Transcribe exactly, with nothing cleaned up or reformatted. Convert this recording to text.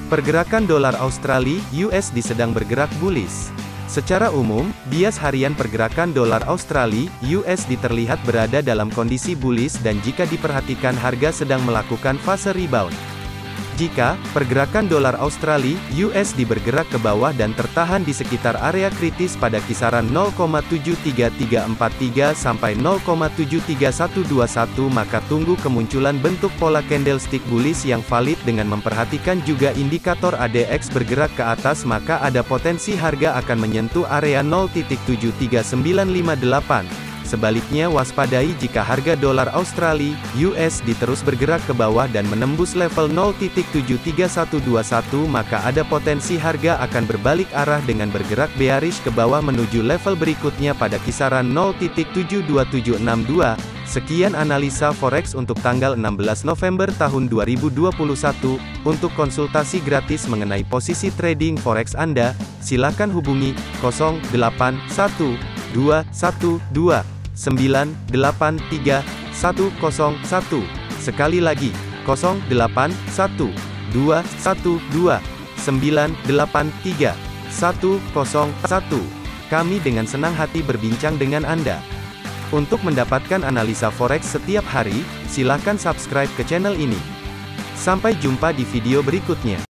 Pergerakan dolar Australia (U S D) sedang bergerak bullish. Secara umum, bias harian pergerakan dolar Australia (U S D) terlihat berada dalam kondisi bullish dan jika diperhatikan harga sedang melakukan fase rebound. Jika pergerakan dolar Australia (U S D) bergerak ke bawah dan tertahan di sekitar area kritis pada kisaran nol koma tujuh tiga tiga empat tiga sampai nol koma tujuh tiga satu dua satu, maka tunggu kemunculan bentuk pola candlestick bullish yang valid dengan memperhatikan juga indikator A D X bergerak ke atas, maka ada potensi harga akan menyentuh area nol titik tujuh tiga sembilan lima delapan. Sebaliknya waspadai jika harga dolar Australia (U S D) terus bergerak ke bawah dan menembus level nol titik tujuh tiga satu dua satu, maka ada potensi harga akan berbalik arah dengan bergerak bearish ke bawah menuju level berikutnya pada kisaran nol titik tujuh dua tujuh enam dua. Sekian analisa forex untuk tanggal enam belas November tahun dua ribu dua puluh satu. Untuk konsultasi gratis mengenai posisi trading forex Anda, silakan hubungi nol delapan satu dua satu dua sembilan delapan tiga satu nol satu. Sekali lagi, nol delapan satu dua satu dua sembilan delapan tiga satu nol satu. Kami dengan senang hati berbincang dengan Anda. Untuk mendapatkan analisa forex setiap hari, silakan subscribe ke channel ini. Sampai jumpa di video berikutnya.